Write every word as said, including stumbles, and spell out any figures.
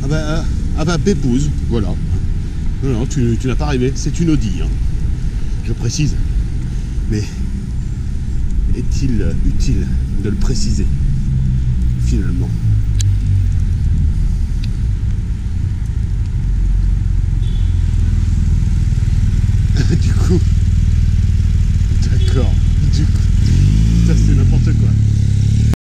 Ah bah, ah bah Pépouze, voilà. Non, non, tu, tu n'as pas rêvé, c'est une Audi, hein. Je précise. Mais est-il utile de le préciser, finalement? Du coup,